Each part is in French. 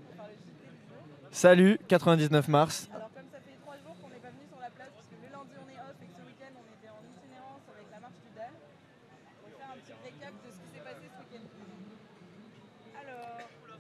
pour faire le JT du jour. Salut, 99 mars. Alors comme ça fait 3 jours qu'on n'est pas venu sur la place, parce que le lundi on est off et que ce week-end on était en itinérance avec la marche du DAL, on va faire un petit récap de ce qui s'est passé ce week-end. Alors,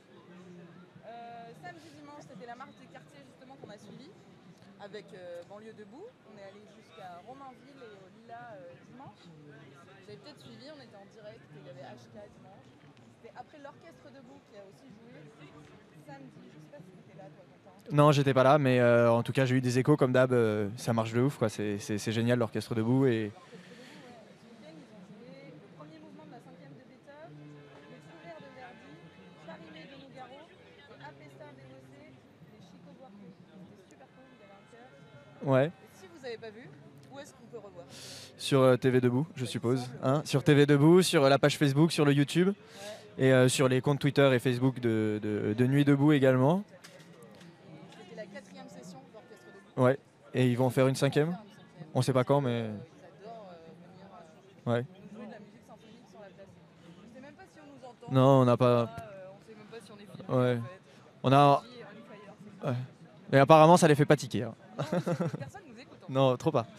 samedi, dimanche, c'était la marche des quartiers justement qu'on a suivi avec Banlieue Debout. On est allé jusqu'à Romainville et au Lilas dimanche. Vous avez peut-être suivi, on était en direct, il y avait HK dimanche. C'était après l'Orchestre Debout qui a aussi joué samedi. Je sais pas si tu étais là toi, Quentin. Non, j'étais pas là, mais en tout cas, j'ai eu des échos comme d'hab. Ça marche de ouf, quoi. C'est génial, l'orchestre debout. Et... Ce week-end, ils ont joué le premier mouvement de la 5e de Beethoven, le Trouvère de Verdi, Charimé de Nougaro, et Apesta Dévossé, les Chico Buarque. C'était super cool, il y avait un cœur. Ouais. Et si vous n'avez pas vu, où est-ce qu'on peut revoir? Sur TV Debout, je suppose. Hein, sur TV Debout, sur la page Facebook, sur le YouTube. Et sur les comptes Twitter et Facebook de Nuit Debout également. C'était la 4e session d'Orchestre Debout. Ouais. Et ils vont en faire une 5e. On sait pas quand, mais... Ils adorent venir Ouais. nous jouer de la musique symphonique sur la place. Je sais même pas si on nous entend. Non, on n'a pas... On sait même pas si on est filmé. Ouais. En fait. On a... Ouais. Et apparemment, ça les fait pas tiquer. Hein. Personne nous écoute. Non, trop pas.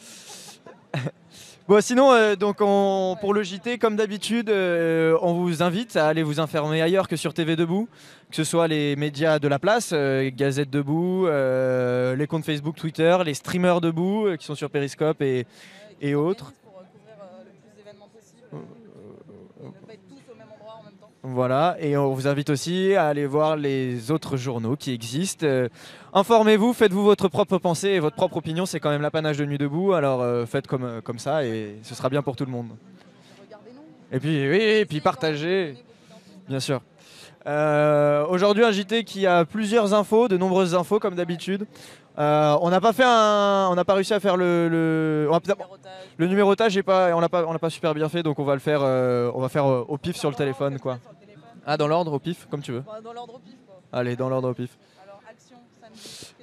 Bon, sinon, donc pour le JT, comme d'habitude, on vous invite à aller vous informer ailleurs que sur TV Debout, que ce soit les médias de la place, Gazette Debout, les comptes Facebook, Twitter, les streamers Debout qui sont sur Periscope et autres. Pour couvrir le plus d'événements possible. Ne pas être tous au même endroit en même temps. Voilà, et on vous invite aussi à aller voir les autres journaux qui existent. Informez-vous, faites-vous votre propre pensée et votre propre opinion, c'est quand même l'apanage de Nuit Debout, alors faites comme ça et ce sera bien pour tout le monde. Regardez-nous. Et puis, oui, et puis partagez, bien sûr. Aujourd'hui, un JT qui a plusieurs infos, de nombreuses infos comme d'habitude. On n'a pas réussi à faire le numérotage, on l'a pas super bien fait, donc on va le faire, au pif sur le téléphone, quoi. Ah, dans l'ordre, au pif, comme tu veux. Dans l'ordre au pif, quoi. Allez, dans l'ordre au pif. Alors, action, samedi.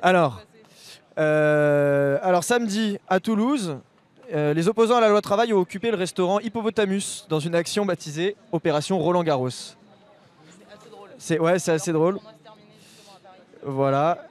Alors samedi, à Toulouse, les opposants à la loi travail ont occupé le restaurant Hippopotamus dans une action baptisée Opération Roland Garros. C'est assez drôle. C'est assez drôle. On va se terminer justement à Paris. Voilà.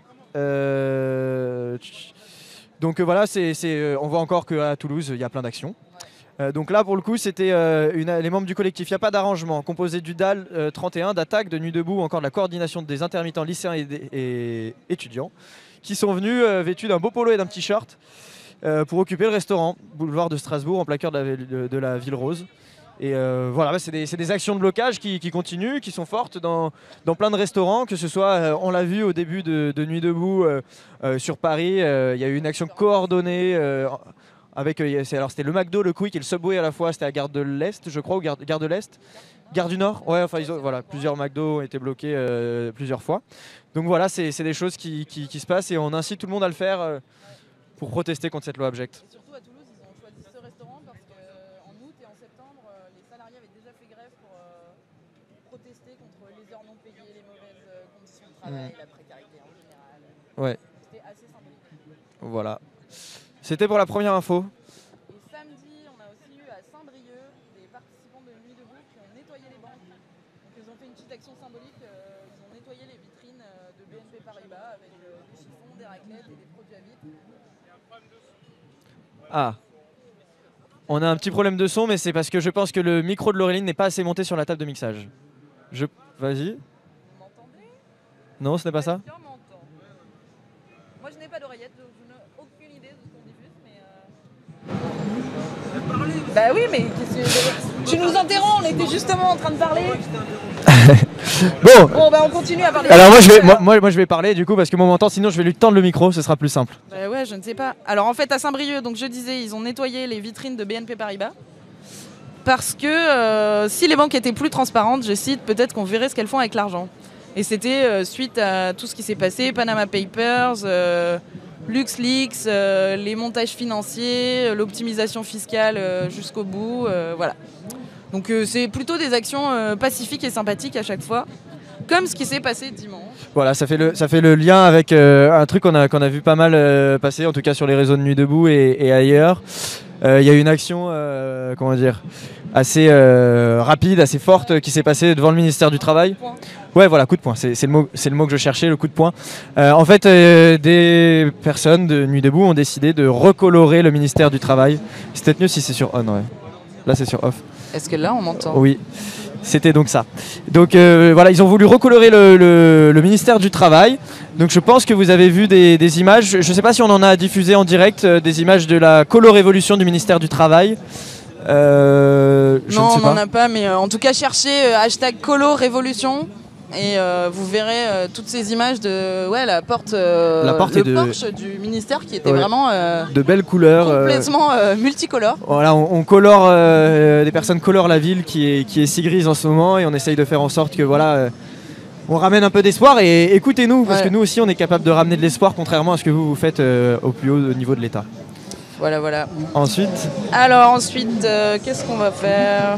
Donc voilà, on voit encore qu'à Toulouse, il y a plein d'actions. Donc là, pour le coup, c'était les membres du collectif « Y a pas d'arrangement », composé du DAL 31, d'Attaque, de Nuit Debout, ou encore de la coordination des intermittents lycéens et étudiants, qui sont venus vêtus d'un beau polo et d'un petit short pour occuper le restaurant, boulevard de Strasbourg, en plein cœur de la ville rose. Et voilà, c'est des actions de blocage qui continuent, qui sont fortes dans plein de restaurants, que ce soit, on l'a vu au début de Nuit Debout sur Paris, il y a eu une action coordonnée c'était le McDo, le Quick et le Subway à la fois, c'était à Gare de l'Est, je crois, ou Gare de l'Est, Gare du Nord, ouais, enfin voilà, plusieurs McDo ont été bloqués plusieurs fois. Donc voilà, c'est des choses qui se passent et on incite tout le monde à le faire pour protester contre cette loi abjecte. Et surtout à Toulouse, ils ont choisi ce restaurant parce qu'en août et en septembre, les salariés avaient déjà fait grève pour protester contre les heures non payées, les mauvaises conditions de travail, la précarité en général. Ouais. C'était assez symbolique. Voilà. C'était pour la première info. Et samedi, on a aussi eu à Saint-Brieuc des participants de Nuit Debout qui ont nettoyé les banques. Donc ils ont fait une petite action symbolique, ils ont nettoyé les vitrines de BNP Paribas avec des chiffons, des raclettes et des produits à vide. Ah. On a un petit problème de son, mais c'est parce que je pense que le micro de Laureline n'est pas assez monté sur la table de mixage. Vas-y. Vous m'entendez? Non, ce n'est pas ça? Quelqu'un m'entend. Moi je n'ai pas d'oreillette, donc je n'ai aucune idée de ce qu'on diffuse, mais Bah oui, mais tu nous interromps, on était justement en train de parler. Bon, bah on continue à parler. Alors moi je vais parler du coup parce que moi on m'entend, sinon je vais lui tendre le micro, ce sera plus simple. Bah ouais, je ne sais pas. Alors en fait à Saint-Brieuc, donc je disais, ils ont nettoyé les vitrines de BNP Paribas. Parce que si les banques étaient plus transparentes, je cite, peut-être qu'on verrait ce qu'elles font avec l'argent. Et c'était suite à tout ce qui s'est passé, Panama Papers, LuxLeaks, les montages financiers, l'optimisation fiscale jusqu'au bout, voilà. Donc c'est plutôt des actions pacifiques et sympathiques à chaque fois, comme ce qui s'est passé dimanche. Voilà, ça fait le lien avec un truc qu'on a vu pas mal passer, en tout cas sur les réseaux de Nuit Debout et ailleurs. Il y a eu une action, comment dire, assez rapide, assez forte qui s'est passée devant le ministère du Travail. Ouais, voilà, coup de poing, c'est le mot que je cherchais, le coup de poing. En fait, des personnes de Nuit debout ont décidé de recolorer le ministère du Travail. C'est peut-être mieux si c'est sur on, ouais. Là, c'est sur off. Est-ce que là, on m'entend? Oui. C'était donc ça. Donc voilà, ils ont voulu recolorer le ministère du Travail. Donc je pense que vous avez vu des images. Je ne sais pas si on en a diffusé en direct des images de la colo-révolution du ministère du Travail. Non, on n'en a pas, mais en tout cas, cherchez hashtag colo-révolution. Et vous verrez toutes ces images de la porte, le porche du ministère qui était vraiment de belles couleurs, complètement multicolore. Voilà, on colore, des personnes colorent la ville qui est si grise en ce moment et on essaye de faire en sorte que voilà, on ramène un peu d'espoir et écoutez-nous parce que nous aussi on est capable de ramener de l'espoir contrairement à ce que vous faites au plus haut niveau de l'État. Voilà. Ensuite, qu'est-ce qu'on va faire?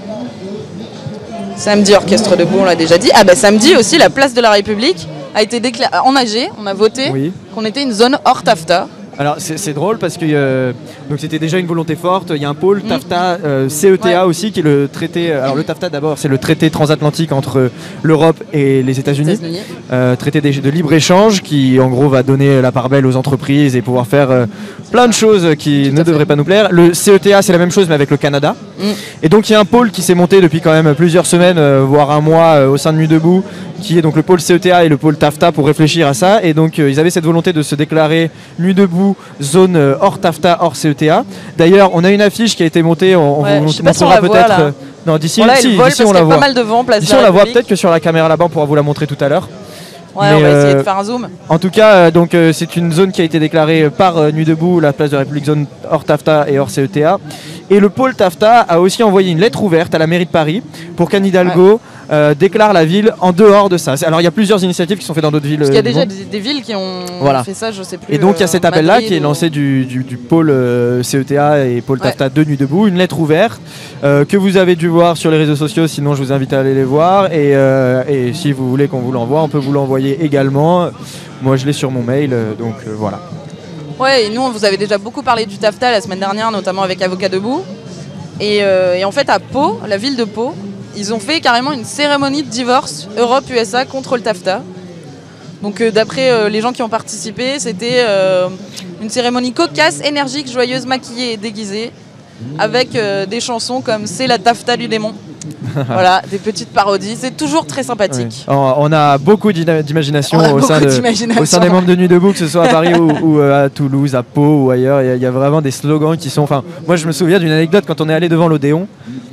Samedi, orchestre debout, on l'a déjà dit. Ah bah samedi aussi, la place de la République a été déclarée en AG. On a voté qu'on était une zone hors TAFTA. Alors c'est drôle parce que donc c'était déjà une volonté forte. Il y a un pôle TAFTA, CETA aussi qui est le traité. Alors le TAFTA d'abord c'est le traité transatlantique entre l'Europe et les États-Unis. Traité de libre-échange qui en gros va donner la part belle aux entreprises et pouvoir faire plein de choses qui ne devraient pas nous plaire. Le CETA c'est la même chose mais avec le Canada. Et donc il y a un pôle qui s'est monté depuis quand même plusieurs semaines, voire un mois au sein de Nuit debout, qui est donc le pôle CETA et le pôle TAFTA pour réfléchir à ça. Et donc ils avaient cette volonté de se déclarer Nuit debout, zone hors TAFTA, hors CETA. D'ailleurs, on a une affiche qui a été montée, on vous montrera peut-être. Non, d'ici, on la voit. Pas mal de vent, place ici, on la voit peut-être que sur la caméra là-bas, on pourra vous la montrer tout à l'heure. Ouais, on va essayer de faire un zoom. En tout cas, donc c'est une zone qui a été déclarée par Nuit debout, la place de la République, zone hors TAFTA et hors CETA. Et le pôle TAFTA a aussi envoyé une lettre ouverte à la mairie de Paris pour qu'Anne Hidalgo déclare la ville en dehors de ça. Alors il y a plusieurs initiatives qui sont faites dans d'autres villes. Parce qu'il y a déjà des villes qui ont fait ça, je sais plus. Et donc il y a cet appel-là qui est lancé du pôle CETA et pôle TAFTA de Nuit debout, une lettre ouverte que vous avez dû voir sur les réseaux sociaux, sinon je vous invite à aller les voir. Et si vous voulez qu'on vous l'envoie, on peut vous l'envoyer également. Moi je l'ai sur mon mail, donc voilà. Ouais, et nous on vous avait déjà beaucoup parlé du TAFTA la semaine dernière, notamment avec Avocat Debout. Et en fait à Pau, la ville de Pau, ils ont fait carrément une cérémonie de divorce Europe-USA contre le TAFTA. Donc d'après les gens qui ont participé, c'était une cérémonie cocasse, énergique, joyeuse, maquillée et déguisée, avec des chansons comme C'est la TAFTA du démon. Voilà, des petites parodies, c'est toujours très sympathique. Oui. On a beaucoup d'imagination au sein des membres de Nuit debout, que ce soit à Paris ou à Toulouse, à Pau ou ailleurs. Il y a vraiment des slogans qui sont... Enfin, moi je me souviens d'une anecdote quand on est allé devant l'Odéon.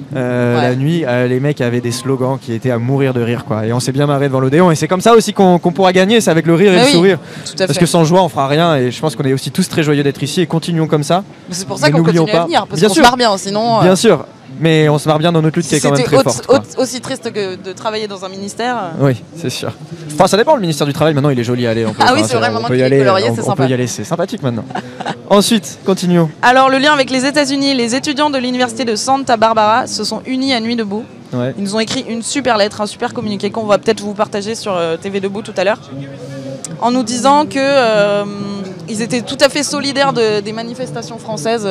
La nuit, les mecs avaient des slogans qui étaient à mourir de rire, quoi. Et on s'est bien marré devant l'Odéon. Et c'est comme ça aussi qu'on pourra gagner, c'est avec le rire et le sourire. Parce que sans joie, on fera rien. Et je pense qu'on est aussi tous très joyeux d'être ici. Et continuons comme ça. C'est pour ça qu'on continue à venir, parce qu'on se marre bien, sinon. Bien sûr. Mais on se marre bien dans notre lutte qui est quand même très forte. Aussi triste que de travailler dans un ministère. Oui, c'est sûr. Enfin, ça dépend. Le ministère du Travail, maintenant, il est joli à aller. Oui, c'est vrai. Maintenant qu'il est colorié, c'est sympa. On peut y aller, c'est sympathique maintenant. Ensuite, continuons. Alors, le lien avec les États-Unis, les étudiants de l'université de Santa Barbara se sont unis à Nuit debout. Ouais. Ils nous ont écrit une super lettre, un super communiqué qu'on va peut-être vous partager sur TV Debout tout à l'heure, en nous disant que ils étaient tout à fait solidaires des manifestations françaises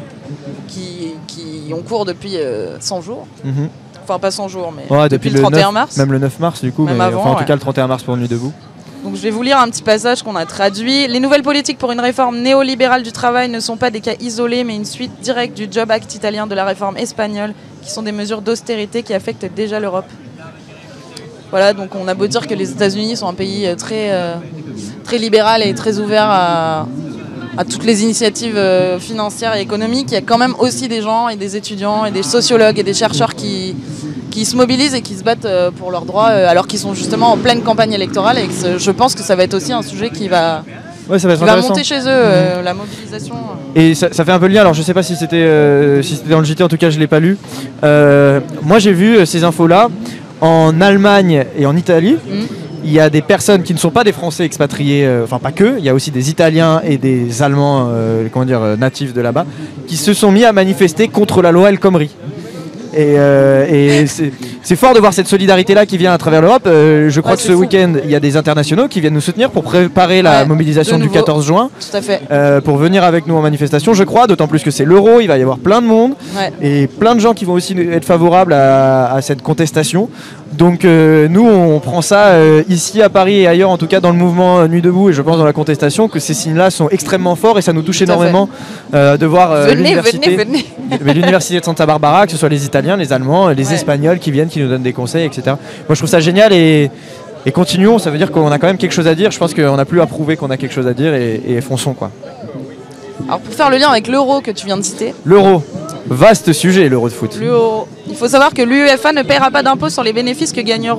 qui ont cours depuis 100 jours. Enfin, pas 100 jours, mais depuis le 31 mars. Même le 9 mars, du coup. Même avant, en tout cas, le 31 mars pour Nuit debout. Donc je vais vous lire un petit passage qu'on a traduit. Les nouvelles politiques pour une réforme néolibérale du travail ne sont pas des cas isolés, mais une suite directe du Job Act italien, de la réforme espagnole, qui sont des mesures d'austérité qui affectent déjà l'Europe. Voilà, donc on a beau dire que les États-Unis sont un pays très libéral et très ouvert à toutes les initiatives financières et économiques, il y a quand même aussi des gens et des étudiants et des sociologues et des chercheurs qui se mobilisent et qui se battent pour leurs droits alors qu'ils sont justement en pleine campagne électorale, et que je pense que ça va être aussi un sujet qui va monter chez eux, la mobilisation. Et ça fait un peu le lien, alors je sais pas si c'était dans le JT, en tout cas je l'ai pas lu. Moi j'ai vu ces infos-là en Allemagne et en Italie. Il y a des personnes qui ne sont pas des Français expatriés, enfin pas que, il y a aussi des Italiens et des Allemands natifs de là-bas, qui se sont mis à manifester contre la loi El Khomri. Et c'est fort de voir cette solidarité-là qui vient à travers l'Europe. Je crois que ce week-end, il y a des internationaux qui viennent nous soutenir pour préparer la mobilisation du 14 juin. Tout à fait. Pour venir avec nous en manifestation, je crois, d'autant plus que c'est l'Euro, il va y avoir plein de monde et plein de gens qui vont aussi être favorables à cette contestation. Donc nous, on prend ça ici à Paris et ailleurs, en tout cas dans le mouvement Nuit debout et je pense dans la contestation, que ces signes-là sont extrêmement forts et ça nous touche énormément de voir l'université de Santa Barbara, que ce soit les Italiens, les Allemands, les Espagnols qui viennent, qui nous donnent des conseils, etc. Moi je trouve ça génial et continuons, ça veut dire qu'on a quand même quelque chose à dire. Je pense qu'on n'a plus à prouver qu'on a quelque chose à dire et fonçons quoi. Alors pour faire le lien avec l'Euro que tu viens de citer. L'Euro, vaste sujet l'Euro de foot. L'Euro. Il faut savoir que l'UEFA ne paiera pas d'impôt sur les bénéfices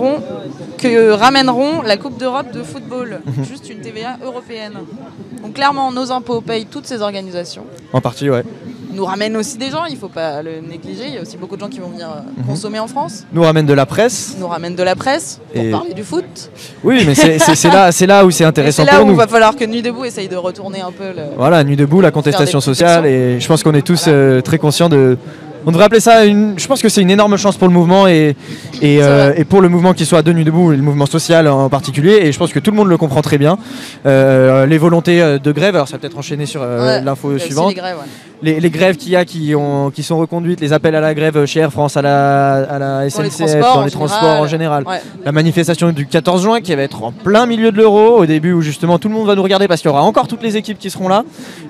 que ramèneront la Coupe d'Europe de football. Juste une TVA européenne. Donc clairement, nos impôts payent toutes ces organisations. En partie, ouais. Nous ramènent aussi des gens, il ne faut pas le négliger. Il y a aussi beaucoup de gens qui vont venir consommer en France. Nous ramène de la presse. Nous ramène de la presse pour parler du foot. Oui, mais c'est là où c'est intéressant pour nous. C'est là où il va falloir que Nuit debout essaye de retourner un peu Voilà, Nuit debout, la contestation sociale. Et je pense qu'on est tous très conscients de... On devrait appeler ça je pense que c'est une énorme chance pour le mouvement et pour le mouvement qui soit de Nuit debout, le mouvement social en particulier. Et je pense que tout le monde le comprend très bien. Les volontés de grève, alors ça va peut-être enchaîner sur l'info suivante. Les grèves qu'il y a qui sont reconduites, les appels à la grève chez Air France, à la SNCF, dans les transports en général. La manifestation du 14 juin qui va être en plein milieu de l'Euro, au début où justement tout le monde va nous regarder parce qu'il y aura encore toutes les équipes qui seront là.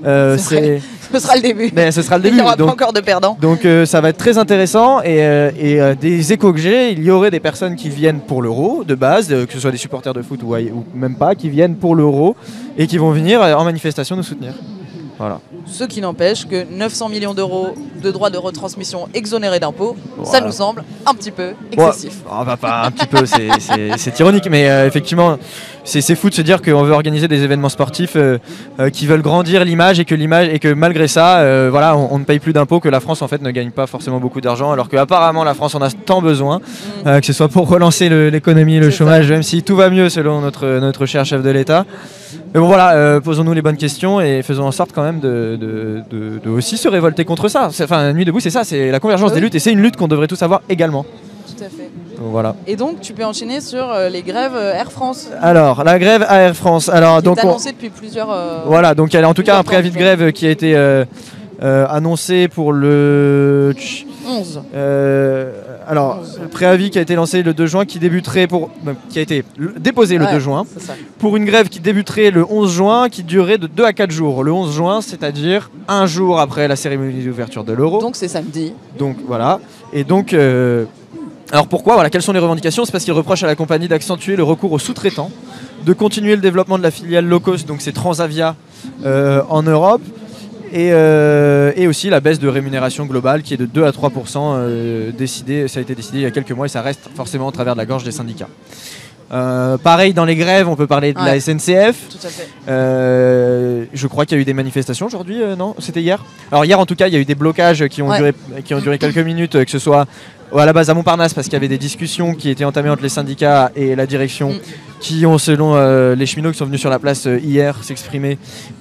Ce sera le début. Mais ce sera le début. Il n'y aura pas encore de perdants. Donc ça va être très intéressant et des échos que j'ai, il y aurait des personnes qui viennent pour l'Euro de base, que ce soit des supporters de foot ou même pas, qui viennent pour l'Euro et qui vont venir en manifestation nous soutenir. Voilà. Ce qui n'empêche que 900 millions d'euros de droits de retransmission exonérés d'impôts, ça nous semble un petit peu excessif. Pas un petit peu, c'est ironique, mais effectivement, c'est fou de se dire qu'on veut organiser des événements sportifs qui veulent grandir l'image et que malgré ça, on ne paye plus d'impôts, que la France en fait ne gagne pas forcément beaucoup d'argent, alors qu'apparemment la France en a tant besoin, que ce soit pour relancer l'économie, le chômage, même si tout va mieux selon notre cher chef de l'État. Mais bon voilà, posons-nous les bonnes questions et faisons en sorte quand même de aussi se révolter contre ça. Enfin, Nuit debout, c'est ça, c'est la convergence des luttes et c'est une lutte qu'on devrait tous avoir également. Tout à fait. Donc, voilà. Et donc tu peux enchaîner sur les grèves Air France. Alors, la grève à Air France. Alors, qui est annoncée depuis plusieurs... voilà, donc il y a en tout cas un préavis de grève qui a été annoncé pour le... 11. Alors, préavis qui a été lancé le 2 juin, qui a été déposé le 2 juin, pour une grève qui débuterait le 11 juin, qui durerait de 2 à 4 jours. Le 11 juin, c'est-à-dire un jour après la cérémonie d'ouverture de l'Euro. Donc c'est samedi. Donc voilà. Et donc, alors pourquoi quelles sont les revendications? C'est parce qu'ils reprochent à la compagnie d'accentuer le recours aux sous-traitants, de continuer le développement de la filiale low cost, donc c'est Transavia en Europe. Et aussi la baisse de rémunération globale qui est de 2 à 3% décidée, ça a été décidé il y a quelques mois et ça reste forcément au travers de la gorge des syndicats. Pareil dans les grèves, on peut parler de la SNCF. Tout à fait. Je crois qu'il y a eu des manifestations aujourd'hui, non? C'était hier. Alors hier en tout cas il y a eu des blocages qui ont duré quelques minutes, que ce soit à la base à Montparnasse parce qu'il y avait des discussions qui étaient entamées entre les syndicats et la direction qui ont, selon les cheminots qui sont venus sur la place hier s'exprimer,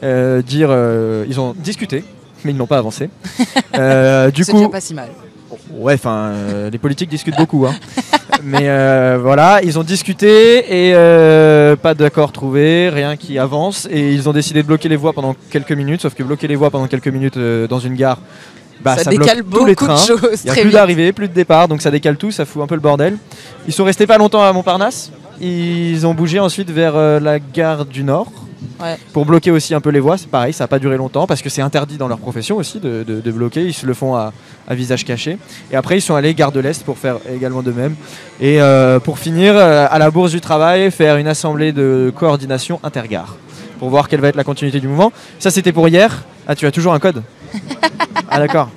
ils ont discuté mais ils n'ont pas avancé. Du c'est coup, déjà pas si mal. Ouais, enfin, les politiques discutent beaucoup, hein. Mais voilà, ils ont discuté et pas d'accord trouvé, rien qui avance. Et ils ont décidé de bloquer les voies pendant quelques minutes. Sauf que bloquer les voies pendant quelques minutes dans une gare, ça décale bloque tous les trains. Il n'y a plus d'arrivée, plus de départ, donc ça décale tout, ça fout un peu le bordel. Ils sont restés pas longtemps à Montparnasse. Ils ont bougé ensuite vers la gare du Nord. Pour bloquer aussi un peu les voies, c'est pareil, ça n'a pas duré longtemps parce que c'est interdit dans leur profession aussi de bloquer, ils se le font à visage caché. Et après ils sont allés gare de l'Est pour faire également de même. Et pour finir, à la Bourse du Travail, faire une assemblée de coordination intergare pour voir quelle va être la continuité du mouvement. Ça c'était pour hier. Ah, tu as toujours un code? Ah d'accord.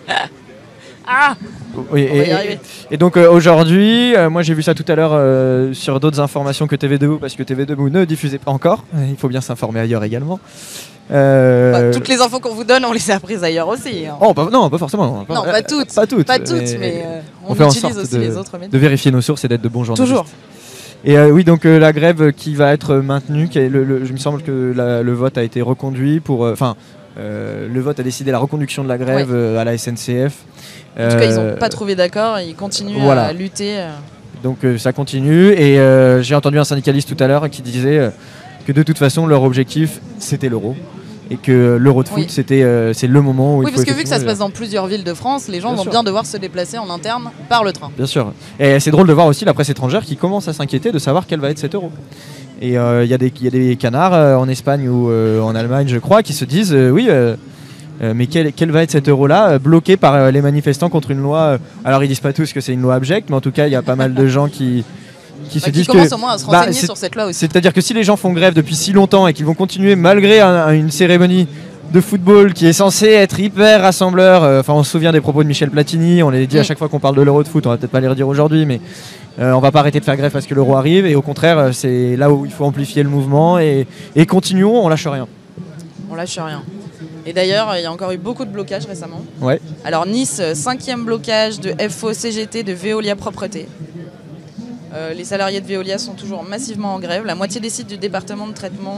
Oui, et donc aujourd'hui, moi j'ai vu ça tout à l'heure sur d'autres informations que TV Debout, parce que TV Debout ne diffusait pas encore, il faut bien s'informer ailleurs également. Toutes les infos qu'on vous donne, on les a apprises ailleurs aussi. Hein. Oh, non, pas forcément. Non, pas toutes. Pas toutes, mais on fait utilise en sorte aussi les autres médias. de vérifier nos sources et d'être de bons journalistes. Toujours. Et oui, donc la grève qui va être maintenue, il me semble que le vote a été reconduit pour... Le vote a décidé la reconduction de la grève à la SNCF. En tout cas, ils n'ont pas trouvé d'accord, ils continuent à lutter. Donc ça continue et j'ai entendu un syndicaliste tout à l'heure qui disait que de toute façon leur objectif c'était l'euro. Et que l'Euro de foot, c'est le moment où il faut... Oui, parce que vu que ça se passe dans plusieurs villes de France, les gens vont bien devoir se déplacer en interne par le train. Bien sûr. Et c'est drôle de voir aussi la presse étrangère qui commence à s'inquiéter de savoir quel va être cet euro. Et il y a des canards en Espagne ou en Allemagne, je crois, qui se disent mais quel va être cet euro-là, bloqué par les manifestants contre une loi. Alors ils disent pas tous que c'est une loi abjecte, mais en tout cas, il y a pas mal de gens qui se disent commencent au moins à se renseigner sur cette loi aussi. C'est-à-dire que si les gens font grève depuis si longtemps et qu'ils vont continuer malgré une cérémonie de football qui est censée être hyper rassembleur, on se souvient des propos de Michel Platini, on les dit à chaque fois qu'on parle de l'Euro de foot, on va peut-être pas les redire aujourd'hui, mais on va pas arrêter de faire grève parce que l'Euro arrive, et au contraire c'est là où il faut amplifier le mouvement et continuons, on lâche rien. On lâche rien. Et d'ailleurs, il y a encore eu beaucoup de blocages récemment. Ouais. Alors Nice, 5e blocage de FO CGT de Veolia Propreté. Les salariés de Veolia sont toujours massivement en grève. La moitié des sites du département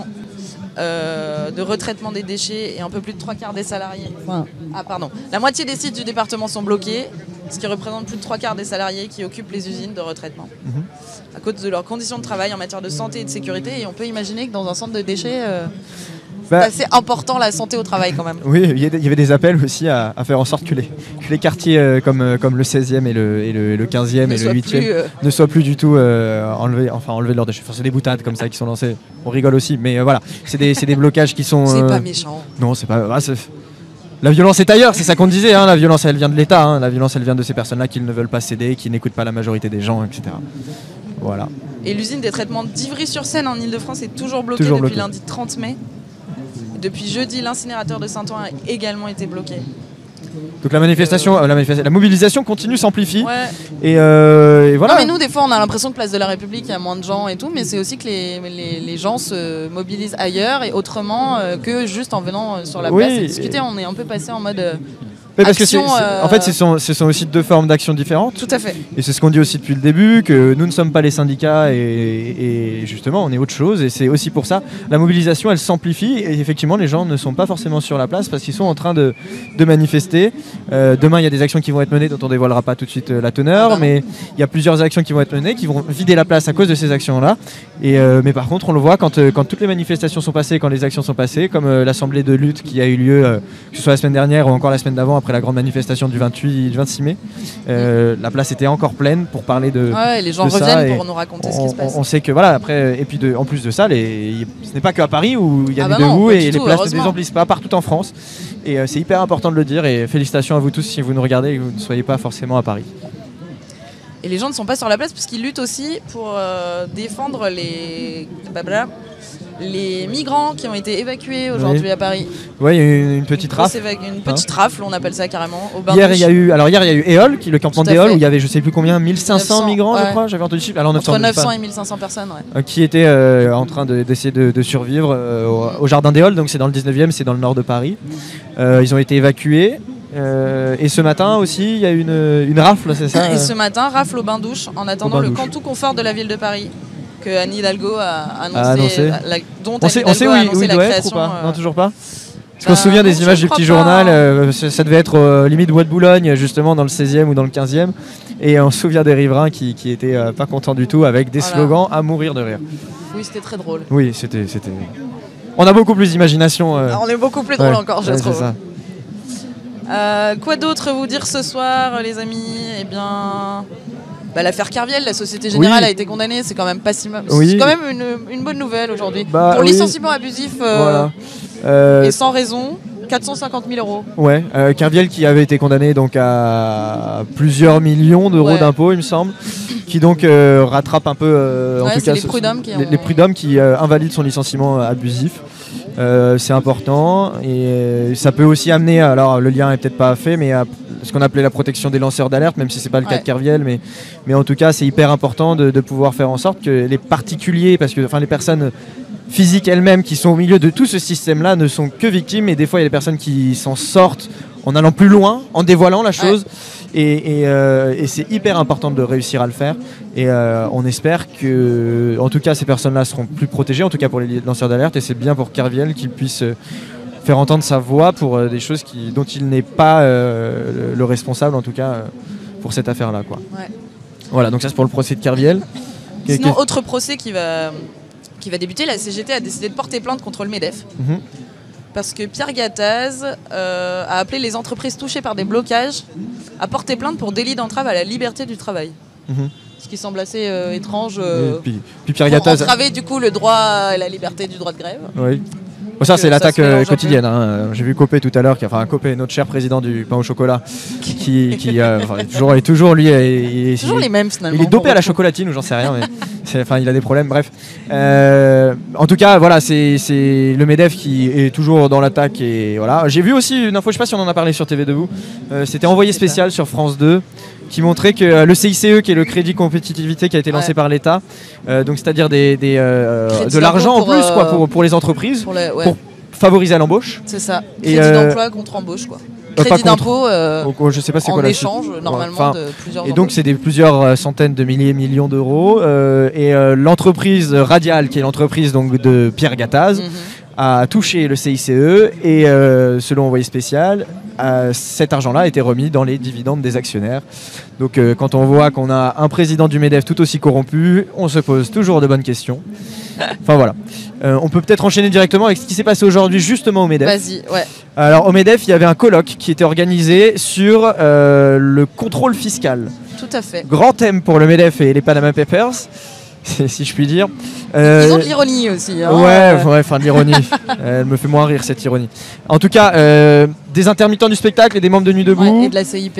de retraitement des déchets et un peu plus de 3/4 des salariés. La moitié des sites du département sont bloqués, ce qui représente plus de 3/4 des salariés qui occupent les usines de retraitement. À cause de leurs conditions de travail en matière de santé et de sécurité. Et on peut imaginer que dans un centre de déchets... c'est assez important la santé au travail quand même. Oui, il y avait des appels aussi à faire en sorte que les quartiers comme le 16e et le 15e et le 8e ne soient plus du tout enlevés de leurs déchets. Enfin, c'est des boutades comme ça qui sont lancées. On rigole aussi, mais voilà, c'est des blocages qui sont... C'est pas méchant. Non, c'est pas... La violence est ailleurs, c'est ça qu'on disait, la violence elle vient de l'État, la violence elle vient de ces personnes-là qui ne veulent pas céder, qui n'écoutent pas la majorité des gens, etc. Voilà. Et l'usine des traitements d'Ivry-sur-Seine en Ile-de-France est toujours bloquée depuis lundi 30 mai. Depuis jeudi, l'incinérateur de Saint-Ouen a également été bloqué. Donc la mobilisation continue, s'amplifie. Ouais. Et voilà. Non mais nous, des fois, on a l'impression que Place de la République, il y a moins de gens et tout, mais c'est aussi que les gens se mobilisent ailleurs et autrement que juste en venant sur la place et discuter. On est un peu passé en mode... Parce que en fait, ce sont aussi deux formes d'action différentes. Tout à fait. Et c'est ce qu'on dit aussi depuis le début, que nous ne sommes pas les syndicats et justement, on est autre chose. Et c'est aussi pour ça, la mobilisation, elle s'amplifie. Et effectivement, les gens ne sont pas forcément sur la place parce qu'ils sont en train de manifester. Demain, il y a des actions qui vont être menées dont on ne dévoilera pas tout de suite la teneur. Mais il y a plusieurs actions qui vont être menées, qui vont vider la place à cause de ces actions-là. Mais par contre, on le voit quand toutes les manifestations sont passées, quand les actions sont passées, comme l'assemblée de lutte qui a eu lieu, que ce soit la semaine dernière ou encore la semaine d'avant, après la grande manifestation du 26 mai. La place était encore pleine pour parler de les gens reviennent pour nous raconter ce qui se passe. On sait que voilà, après, et puis en plus de ça, ce n'est pas qu'à Paris où il y a des debout et les places ne désemplissent pas partout en France. Et c'est hyper important de le dire et félicitations à vous tous si vous nous regardez et que vous ne soyez pas forcément à Paris. Et les gens ne sont pas sur la place parce qu'ils luttent aussi pour défendre les migrants qui ont été évacués aujourd'hui à Paris. Oui, il y a eu une petite rafle. Une petite rafle, on appelle ça carrément. Hier, il y a eu Éole, le campement d'Éole, où il y avait je sais plus combien, 1500 migrants, je crois, j'avais entendu le chiffre. Alors, entre 900 et 1500 personnes, qui étaient en train d'essayer de survivre au jardin d'Éole, donc c'est dans le 19e, c'est dans le nord de Paris. Ils ont été évacués. Et ce matin aussi, il y a une rafle, c'est ça Et ce matin, rafle au bain-douche, en attendant le Cantou Confort de la ville de Paris. Que Anne Hidalgo a annoncé, dont Anne Hidalgo a annoncé la création. Ou pas non, toujours pas. Parce qu'on se souvient des images du petit journal, ça devait être limite Bois de Boulogne, justement dans le 16e ou dans le 15e. Et on se souvient des riverains qui étaient pas contents du tout, avec des slogans à mourir de rire. Oui, c'était très drôle. Oui, c'était... On a beaucoup plus d'imagination. On est beaucoup plus drôle encore, je trouve. Ça. Quoi d'autre vous dire ce soir, les amis ? Eh bien... l'affaire Kerviel, la Société Générale a été condamnée, c'est quand même pas si mal. C'est quand même une bonne nouvelle aujourd'hui. Pour licenciement abusif et sans raison, 450 000 euros. Ouais, Kerviel qui avait été condamné donc à plusieurs millions d'euros d'impôts, il me semble, qui donc rattrape un peu en tout cas les prud'hommes qui invalident son licenciement abusif. C'est important et ça peut aussi amener, alors le lien est peut-être pas fait, mais à ce qu'on appelait la protection des lanceurs d'alerte, même si c'est pas le cas de Kerviel, mais en tout cas c'est hyper important de pouvoir faire en sorte que les particuliers, parce que les personnes physiques elles-mêmes qui sont au milieu de tout ce système-là ne sont que victimes, et des fois il y a des personnes qui s'en sortent en allant plus loin, en dévoilant la chose. Et c'est hyper important de réussir à le faire. Et on espère que, en tout cas, ces personnes-là seront plus protégées, en tout cas pour les lanceurs d'alerte. Et c'est bien pour Kerviel qu'ils puissent faire entendre sa voix pour des choses dont il n'est pas le responsable, en tout cas, pour cette affaire-là, quoi. Ouais. Voilà, donc ça c'est pour le procès de Kerviel. Sinon, autre procès qui va débuter, la CGT a décidé de porter plainte contre le MEDEF. Parce que Pierre Gattaz a appelé les entreprises touchées par des blocages à porter plainte pour délit d'entrave à la liberté du travail. Ce qui semble assez étrange puis Pierre pour Gattaz entraver du coup le droit à la liberté du droit de grève. Oui. Bon, ça c'est l'attaque quotidienne. J'ai vu Copé tout à l'heure, Copé, notre cher président du pain au chocolat, qui est toujours lui. Toujours les mêmes finalement. Il est dopé à la chocolatine ou j'en sais rien, mais il a des problèmes. Bref. En tout cas, voilà, c'est le MEDEF qui est toujours dans l'attaque et voilà. J'ai vu aussi une info, je sais pas si on en a parlé sur TV Debout. C'était envoyé spécial sur France 2. Qui montrait que le CICE, qui est le crédit compétitivité qui a été lancé par l'État, donc c'est-à-dire de l'argent en plus pour les entreprises, pour favoriser l'embauche. C'est ça. Crédit d'emploi contre embauche, quoi. Crédit d'impôt je sais pas c'est en quoi la échange normalement de plusieurs et donc c'est plusieurs centaines de millions d'euros et l'entreprise Radial, qui est l'entreprise donc de Pierre Gattaz, a touché le CICE et selon envoyé spécial, cet argent-là a été remis dans les dividendes des actionnaires. Donc quand on voit qu'on a un président du MEDEF tout aussi corrompu, on se pose toujours de bonnes questions. Enfin voilà. On peut peut-être enchaîner directement avec ce qui s'est passé aujourd'hui justement au MEDEF. Vas-y, ouais. Alors au MEDEF, il y avait un colloque qui était organisé sur le contrôle fiscal. Tout à fait. Grand thème pour le MEDEF et les Panama Papers. Si je puis dire. Ils ont de l'ironie aussi. Hein, de l'ironie. Elle me fait moins rire cette ironie. En tout cas, des intermittents du spectacle et des membres de Nuit Debout. Et de la CIP.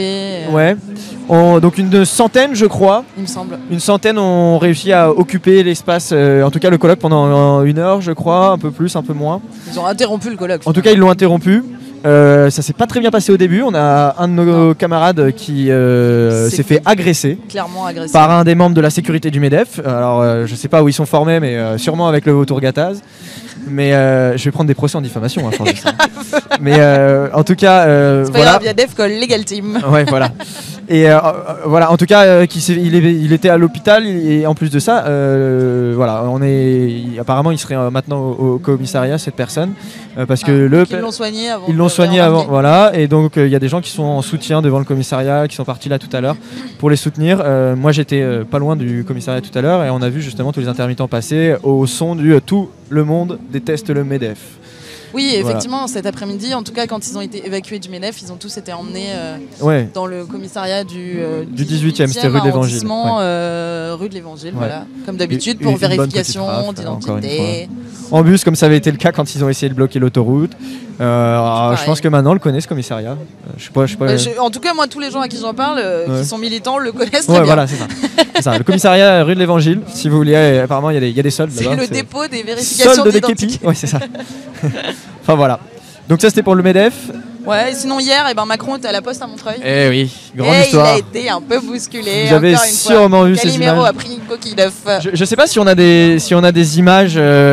Donc une centaine, je crois. Il me semble. Une centaine ont réussi à occuper l'espace, en tout cas le colloque pendant 1 heure, je crois, un peu plus, un peu moins. Ils ont interrompu le colloque. En tout cas, ils l'ont interrompu. Ça s'est pas très bien passé au début. On a un de nos camarades qui s'est fait agresser. Clairement agressé. Par un des membres de la sécurité du MEDEF. Alors je sais pas où ils sont formés, mais sûrement avec le vautour Gattaz. Mais je vais prendre des procès en diffamation. Mais en tout cas, c'est pas grave, il y a Defcol, Legal Team. Ouais, voilà. Et voilà, en tout cas, il était à l'hôpital et en plus de ça, voilà, apparemment il serait maintenant au commissariat, cette personne, parce que ils l'ont soigné avant. Ils l'ont soigné avant, voilà, et donc il y a des gens qui sont en soutien devant le commissariat, qui sont partis là tout à l'heure pour les soutenir. Moi j'étais pas loin du commissariat tout à l'heure et on a vu justement tous les intermittents passer au son du tout le monde déteste le MEDEF. Oui, effectivement, cet après-midi, en tout cas, quand ils ont été évacués du MEDEF, ils ont tous été emmenés dans le commissariat du 18e, c'était rue de l'Évangile. Rue de l'Évangile, voilà. Comme d'habitude, pour vérification d'identité. En bus, comme ça avait été le cas quand ils ont essayé de bloquer l'autoroute. Je pense que maintenant, on le connaît, ce commissariat. En tout cas, moi, tous les gens à qui j'en parle, qui sont militants, le connaissent très bien. Voilà, c'est ça. C'est ça. Le commissariat rue de l'Évangile, si vous voulez, apparemment, il y a des soldes là-bas. C'est le dépôt des vérifications d'identité. Oui, c'est ça. Enfin voilà. Donc ça c'était pour le MEDEF. Ouais, sinon hier, Macron était à la Poste à Montreuil. Eh oui, grande histoire. Il a été un peu bousculé. Vous avez sûrement vu ces images. Calimero a pris une coquille d'œuf. Je sais pas si on a des images.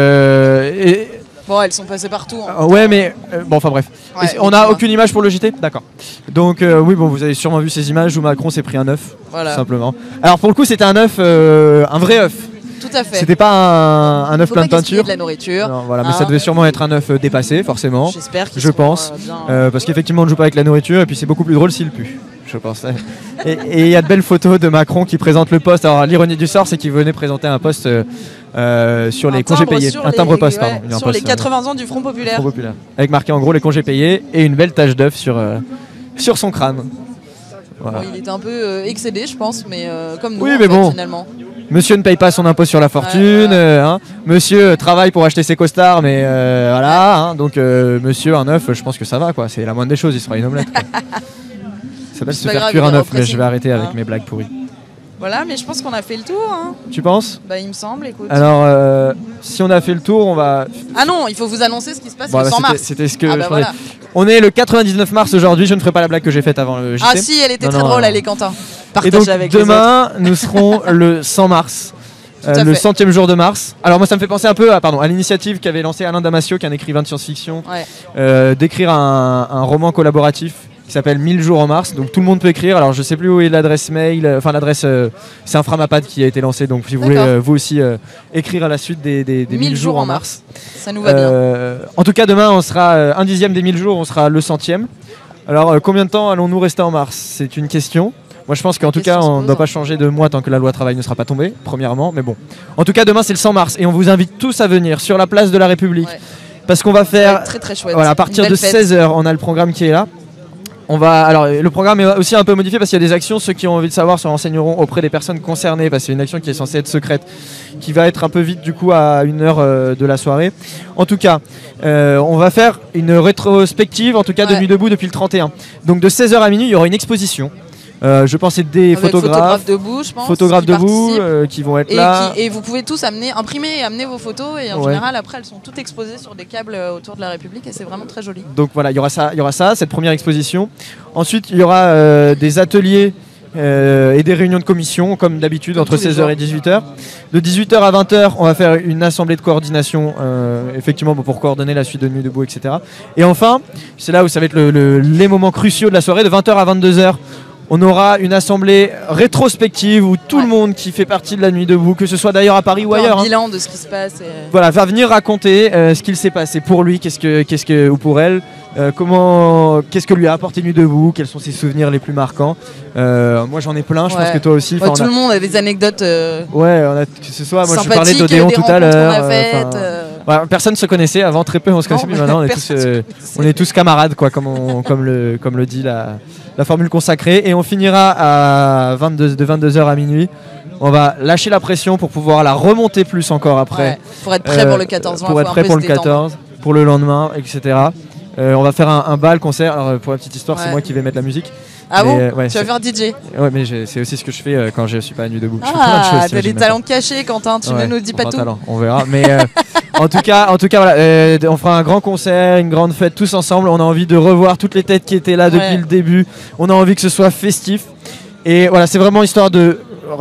Bon, elles sont passées partout. Hein. Ouais, mais bon, enfin bref. Ouais, on n'a aucune image pour le JT. D'accord. Donc oui, bon, vous avez sûrement vu ces images où Macron s'est pris un œuf, tout simplement. Alors pour le coup, c'était un œuf, un vrai œuf. Tout à fait. C'était pas un œuf plein de peinture. De la nourriture. Non, voilà, mais ça devait sûrement être un œuf dépassé, forcément. J'espère qu'ils je pense. Parce qu'effectivement, on ne joue pas avec la nourriture et puis c'est beaucoup plus drôle s'il pue. Je pense. Et il y a de belles photos de Macron qui présente le poste. Alors l'ironie du sort, c'est qu'il venait présenter un poste sur les congés payés. Un timbre-poste, pardon. Sur les 80 ans du Front Populaire. Avec marqué en gros les congés payés et une belle tache d'œuf sur son crâne. Voilà. Bon, il était un peu excédé, je pense, mais comme nous, finalement. Monsieur ne paye pas son impôt sur la fortune, monsieur travaille pour acheter ses costards, mais voilà, donc monsieur un œuf, je pense que ça va, quoi. C'est la moindre des choses, il sera une omelette. Ça s'appelle se faire cuire un œuf, mais je vais arrêter avec mes blagues pourries. Voilà, mais je pense qu'on a fait le tour. Hein. Tu penses ? Bah, il me semble, écoute. Alors, si on a fait le tour, on va... Ah non, il faut vous annoncer ce qui se passe le 100 mars. C'était ce que je voilà. On est le 99 mars aujourd'hui, je ne ferai pas la blague que j'ai faite avant le JT. Ah si, elle était très drôle, elle est Quentin. Et donc demain, nous serons le 100 mars. Le 100e jour de mars. Alors moi ça me fait penser un peu à l'initiative qu'avait lancé Alain Damasio, qui est un écrivain de science-fiction, d'écrire un roman collaboratif qui s'appelle 1000 jours en mars. Donc tout le monde peut écrire. Alors je sais plus où est l'adresse mail. Enfin l'adresse, c'est un Framapad qui a été lancé. Donc si vous voulez vous aussi écrire à la suite des 1000 jours en mars. Ça nous va bien. En tout cas demain on sera un dixième des 1000 jours, on sera le centième. Alors combien de temps allons-nous rester en mars? C'est une question. Moi je pense qu'en tout cas on ne doit pas changer de mois tant que la loi travail ne sera pas tombée, premièrement. Mais bon. En tout cas demain c'est le 100 mars et on vous invite tous à venir sur la place de la République. Ouais. Parce qu'on va faire, très, très chouette. Voilà, à partir de 16h, on a le programme qui est là. Alors, le programme est aussi un peu modifié parce qu'il y a des actions. Ceux qui ont envie de savoir se renseigneront auprès des personnes concernées parce que c'est une action qui est censée être secrète, qui va être un peu vite du coup à 1h de la soirée. En tout cas, on va faire une rétrospective en tout cas de Nuit debout depuis le 31. Donc de 16h à minuit, il y aura une exposition. Je pense c'est des photographes debout, je pense, photographes debout qui vont être là. Et vous pouvez tous imprimer et amener vos photos et en général après elles sont toutes exposées sur des câbles autour de la République et c'est vraiment très joli. Donc voilà, il y aura ça, cette première exposition. Ensuite il y aura des ateliers et des réunions de commission comme d'habitude entre 16h et 18h. De 18h à 20h on va faire une assemblée de coordination effectivement pour coordonner la suite de Nuit debout, etc. Et enfin, c'est là où ça va être les moments cruciaux de la soirée, de 20h à 22h. On aura une assemblée rétrospective où tout le monde qui fait partie de la Nuit debout, que ce soit d'ailleurs à Paris ou ailleurs, un bilan de ce qui se passe. Voilà, va venir raconter ce qu'il s'est passé pour lui, ou pour elle, qu'est-ce que lui a apporté Nuit debout, quels sont ses souvenirs les plus marquants. Moi j'en ai plein, je pense que toi aussi. Tout le monde a des anecdotes. Que ce soit, moi je parlais d'Odéon tout à l'heure. Personne ne se connaissait avant, très peu on se connaissait, mais maintenant on est tous camarades, quoi, comme le dit la formule consacrée. Et on finira de 22h à minuit. On va lâcher la pression pour pouvoir la remonter plus encore après. Pour être prêt pour le 14 juin. Pour être prêt pour le 14, pour le lendemain, etc. On va faire un bal concert. Alors, pour la petite histoire, c'est moi qui vais mettre la musique. Ah bon tu vas faire DJ? Ouais, mais c'est aussi ce que je fais quand je suis pas à Nuit debout. Ah, t'as des talents cachés, Quentin. Tu ne nous dis pas tout. On verra. Mais en tout cas, voilà, on fera un grand concert, une grande fête tous ensemble. On a envie de revoir toutes les têtes qui étaient là depuis le début. On a envie que ce soit festif. Et voilà, c'est vraiment histoire de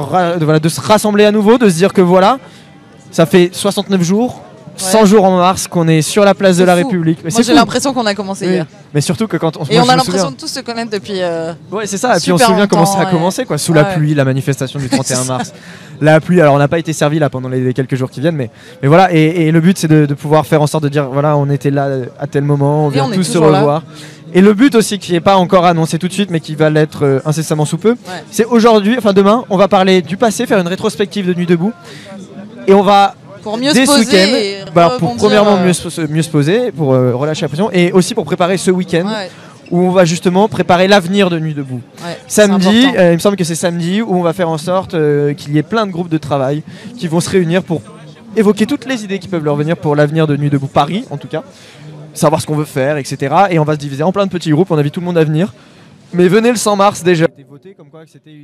se rassembler à nouveau, de se dire que voilà, ça fait 69 jours. 100 jours en mars qu'on est sur la place de la République. Mais moi j'ai l'impression qu'on a commencé hier. Mais surtout que quand on a l'impression de tous se connaître depuis. Ouais, c'est ça. Et puis on se souvient comment ça a commencé, quoi. Sous la pluie, la manifestation du 31 mars. La pluie. Alors on n'a pas été servi là pendant les quelques jours qui viennent, mais voilà. Et le but c'est de pouvoir faire en sorte de dire voilà, on était là à tel moment, on vient tous se revoir. Et le but aussi qui n'est pas encore annoncé tout de suite, mais qui va l'être incessamment sous peu, c'est aujourd'hui, enfin demain, on va parler du passé, faire une rétrospective de Nuit debout, et on va pour mieux se poser, pour premièrement mieux se poser, pour relâcher la pression, et aussi pour préparer ce week-end où on va justement préparer l'avenir de Nuit debout. Samedi, il me semble que c'est samedi où on va faire en sorte qu'il y ait plein de groupes de travail qui vont se réunir pour évoquer toutes les idées qui peuvent leur venir pour l'avenir de Nuit debout Paris, en tout cas, savoir ce qu'on veut faire, etc. Et on va se diviser en plein de petits groupes. On invite tout le monde à venir. Mais venez le 100 mars déjà. C'était voté comme quoi que c'était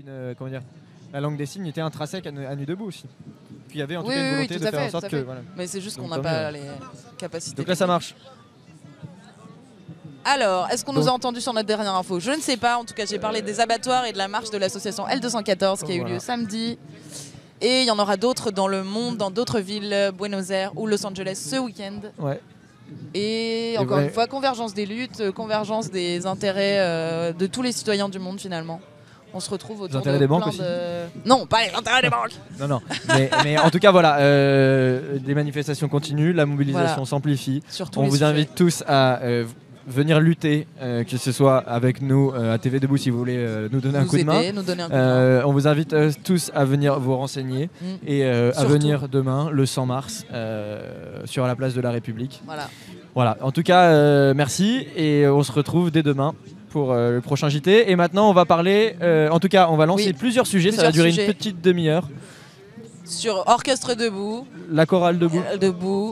la langue des signes était intrinsèque à Nuit debout aussi. Puis il y avait en tout cas une volonté de faire en sorte que. Voilà. Mais c'est juste qu'on n'a pas les capacités. Donc là ça marche. Alors, est-ce qu'on nous a entendu sur notre dernière info? Je ne sais pas. En tout cas, j'ai parlé des abattoirs et de la marche de l'association L214 qui a eu lieu samedi. Et il y en aura d'autres dans le monde, dans d'autres villes, Buenos Aires ou Los Angeles ce week-end. Ouais. Et encore une fois, convergence des luttes, convergence des intérêts de tous les citoyens du monde finalement. On se retrouve autour des banques aussi. Non, pas les intérêts des banques. Non. Mais en tout cas, voilà, des manifestations continuent, la mobilisation s'amplifie. On vous invite tous à venir lutter, que ce soit avec nous à TV Debout si vous voulez nous donner un coup de main. On vous invite tous à venir vous renseigner et à venir demain, le 100 mars, sur la place de la République. Voilà. En tout cas, merci et on se retrouve dès demain pour le prochain JT. Et maintenant, on va parler, en tout cas, on va lancer plusieurs sujets. Ça va durer une petite demi-heure. Sur Orchestre Debout. La chorale Debout.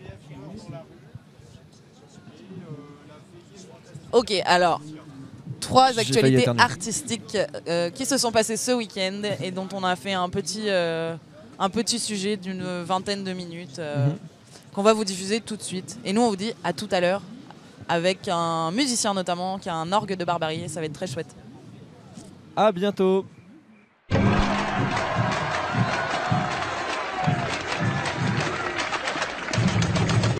Ok, alors, 3 actualités artistiques qui se sont passées ce week-end et dont on a fait un petit sujet d'une vingtaine de minutes qu'on va vous diffuser tout de suite. Et nous, on vous dit à tout à l'heure avec un musicien notamment qui a un orgue de Barbarie. Ça va être très chouette. À bientôt.